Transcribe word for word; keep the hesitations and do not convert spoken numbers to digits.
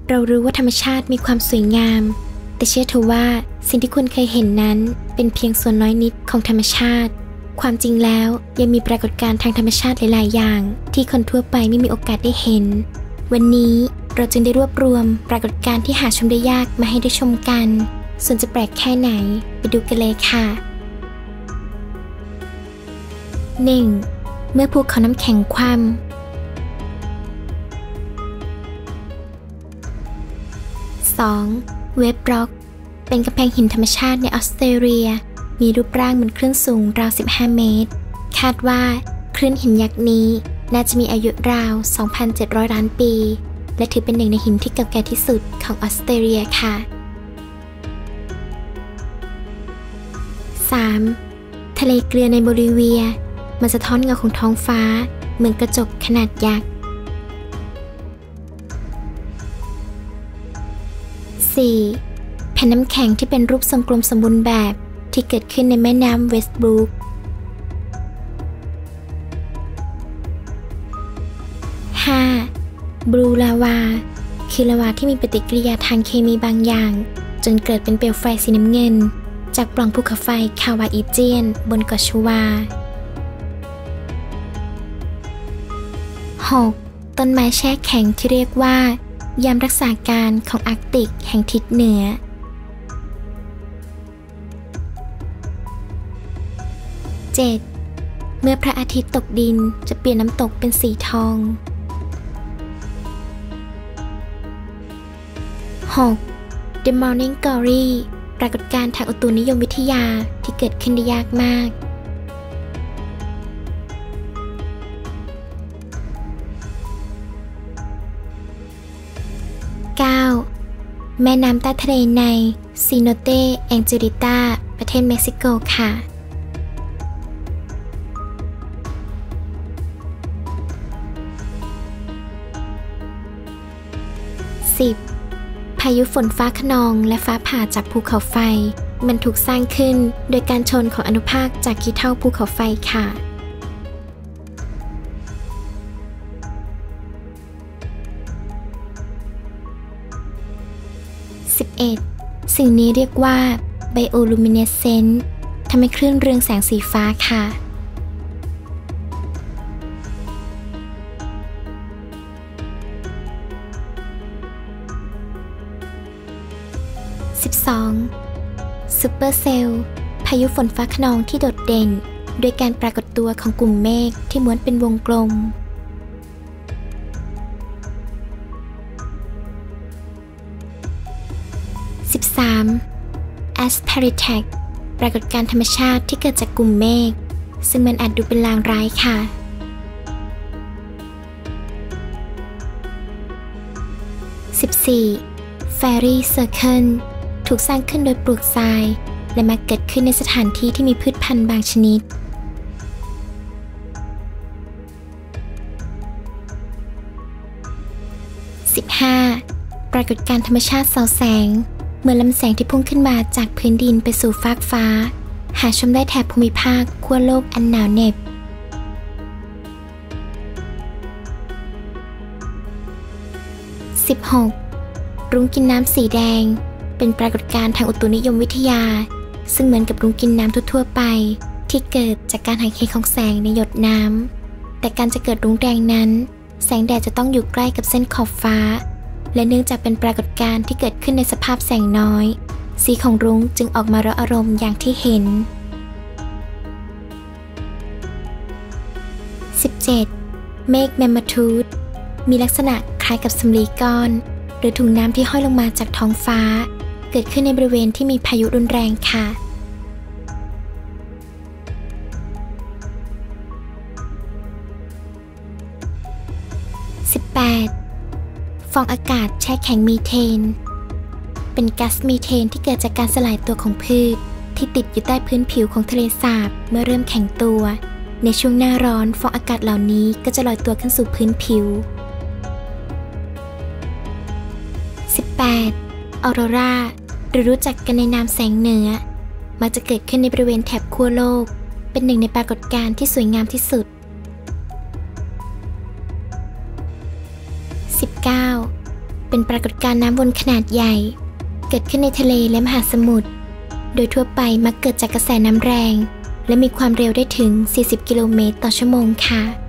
เรารู้ว่าธรรมชาติมีความสวยงามแต่เชื่อเถอะว่าสิ่งที่คุณเคยเห็นนั้นเป็นเพียงส่วนน้อยนิดของธรรมชาติความจริงแล้วยังมีปรากฏการณ์ทางธรรมชาติหลายๆอย่างที่คนทั่วไปไม่มีโอกาสได้เห็นวันนี้เราจึงได้รวบรวมปรากฏการณ์ที่หาชมได้ยากมาให้ได้ชมกันส่วนจะแปลกแค่ไหนไปดูกันเลยค่ะ หนึ่ง. เมื่อภูเขาน้ำแข็งคว่ำ สอง. เวฟร็อกเป็นกำแพงหินธรรมชาติในออสเตรเลียมีรูปร่างเหมือนคลื่นสูงราวสิบห้าเมตรคาดว่าคลื่นหินยักษ์นี้น่าจะมีอายุราว สองพันเจ็ดร้อย ล้านปีและถือเป็นหนึ่งในหินที่เก่าแก่ที่สุดของออสเตรเลียค่ะ สาม. ทะเลเกลือในโบลิเวียมันสะท้อนเงาของท้องฟ้าเหมือนกระจกขนาดยักษ์ สี่. แผ่นน้ำแข็งที่เป็นรูปทรงกลมสมบูรณ์แบบที่เกิดขึ้นในแม่น้ำเวสต์บรูค ห้า. บลูลาวาคือลาวาที่มีปฏิกิริยาทางเคมีบางอย่างจนเกิดเป็นเปลวไฟสีน้ำเงินจากปล่องภูเขาไฟคาวาอิเจียนบนเกาะชูวา หก. ต้นไม้แช่แข็งที่เรียกว่ายามรักษาการของอาร์กติกแห่งทิศเหนือ เจ็ด. เมื่อพระอาทิตย์ตกดินจะเปลี่ยนน้ำตกเป็นสีทอง หก. The Morning Glory ปรากฏการณ์ทางอุตุนิยมวิทยาที่เกิดขึ้นได้ยากมาก เก้า. แม่น้ำใต้ทะเลในซีโนเตแองเจลิตาประเทศเม็กซิโกค่ะ สิบ. พายุฝนฟ้าคะนองและฟ้าผ่าจากภูเขาไฟมันถูกสร้างขึ้นโดยการชนของอนุภาคจากขี้เถ้าภูเขาไฟค่ะ สิบเอ็ด. สิ่งนี้เรียกว่าไบโอลูมิเนสเซนต์ทำให้คลื่นเรืองแสงสีฟ้าค่ะ สิบสอง. ซูเปอร์เซลล์พายุฝนฟ้าคะนองที่โดดเด่นโดยการปรากฏตัวของกลุ่มเมฆที่ม้วนเป็นวงกลม สิบสาม. Asperitek ปรากฏการณ์ธรรมชาติที่เกิดจากกลุ่มเมฆซึ่งมันอาจดูเป็นลางร้ายค่ะ สิบสี่. Fairy Circle ถูกสร้างขึ้นโดยปลวกทรายและมักเกิดขึ้นในสถานที่ที่มีพืชพันธุ์บางชนิด สิบห้า. ปรากฏการณ์ธรรมชาติเสาแสงเมื่อลำแสงที่พุ่งขึ้นมาจากพื้นดินไปสู่ฟากฟ้าหาชมได้แถบภูมิภาคขั้วโลกอันหนาวเหน็บ สิบหก. รุ้งกินน้ำสีแดงเป็นปรากฏการณ์ทางอุตุนิยมวิทยาซึ่งเหมือนกับรุ้งกินน้ำทั่วๆไปที่เกิดจากการหักเหของแสงในหยดน้ำแต่การจะเกิดรุ้งแดงนั้นแสงแดดจะต้องอยู่ใกล้กับเส้นขอบฟ้าและเนื่องจากเป็นปรากฏการณ์ที่เกิดขึ้นในสภาพแสงน้อยสีของรุ้งจึงออกมาระอารมณ์อย่างที่เห็น สิบเจ็ด. เมฆแมมมาทูธมีลักษณะคล้ายกับสำลีก้อนหรือถุงน้ำที่ห้อยลงมาจากท้องฟ้าเกิดขึ้นในบริเวณที่มีพายุรุนแรงค่ะ สิบแปด. ฟองอากาศแช่แข็งมีเทนเป็นก๊าซมีเทนที่เกิดจากการสลายตัวของพืชที่ติดอยู่ใต้พื้นผิวของทะเลสาบเมื่อเริ่มแข็งตัวในช่วงหน้าร้อนฟองอากาศเหล่านี้ก็จะลอยตัวขึ้นสู่พื้นผิว สิบแปด. ออโรราหรือรู้จักกันในนามแสงเหนือมักจะเกิดขึ้นในบริเวณแถบขั้วโลกเป็นหนึ่งในปรากฏการณ์ที่สวยงามที่สุด สิบเก้า. เป็นปรากฏการณ์น้ำวนขนาดใหญ่เกิดขึ้นในทะเลและมหาสมุทรโดยทั่วไปมักเกิดจากกระแสน้ำแรงและมีความเร็วได้ถึงสี่สิบกิโลเมตรต่อชั่วโมงค่ะ